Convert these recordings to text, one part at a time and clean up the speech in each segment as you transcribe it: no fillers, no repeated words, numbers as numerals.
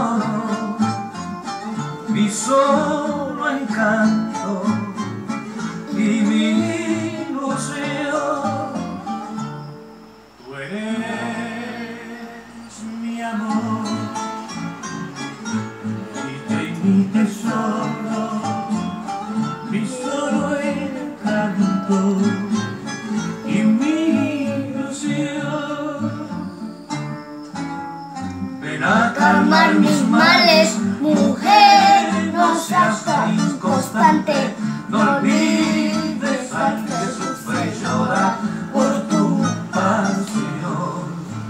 tesoro, mi solo encanto y mi ilusión. Tú eres mi amor y mi tesoro, mi solo encanto y mi ilusión. Ven a calmar mis males, mujer, no seas tan inconstante, no olvides al que sufre y llora por tu pasión.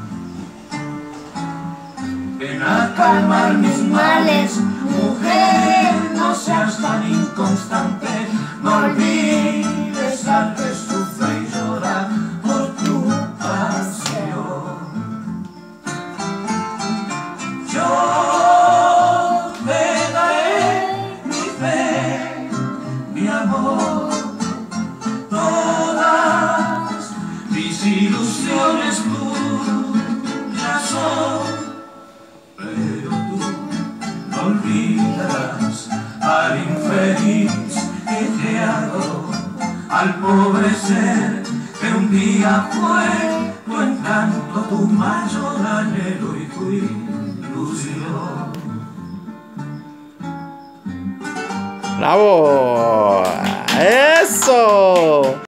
Ven a calmar mis males, mujer, no seas tan inconstante, no olvides al que sufre y llora por tu pasión. Yo te daré mi fe, mi amor, todas mis ilusiones tuyas son, pero tú no olvidarás al infeliz que te adoró, al pobre ser que un día fue tu encanto, tu mayor anhelo y tu ilusión. ¡Bravo! ¡Eso!